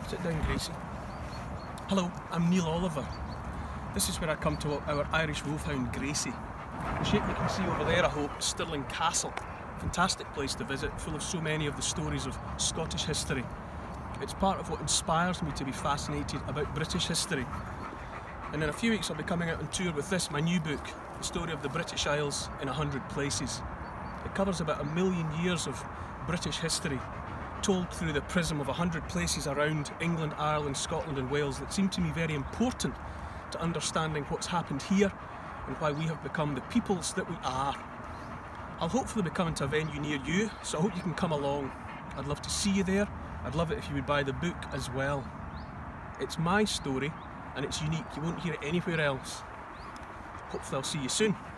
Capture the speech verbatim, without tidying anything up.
Sit down, Gracie. Hello, I'm Neil Oliver. This is where I come to our Irish wolfhound, Gracie. The shape you can see over there, I hope, is Stirling Castle. Fantastic place to visit, full of so many of the stories of Scottish history. It's part of what inspires me to be fascinated about British history. And in a few weeks I'll be coming out on tour with this, my new book, The Story of the British Isles in a Hundred Places. It covers about a million years of British history, told through the prism of a hundred places around England, Ireland, Scotland and Wales that seem to me very important to understanding what's happened here and why we have become the peoples that we are. I'll hopefully be coming to a venue near you, so I hope you can come along. I'd love to see you there. I'd love it if you would buy the book as well. It's my story and it's unique. You won't hear it anywhere else. Hopefully I'll see you soon.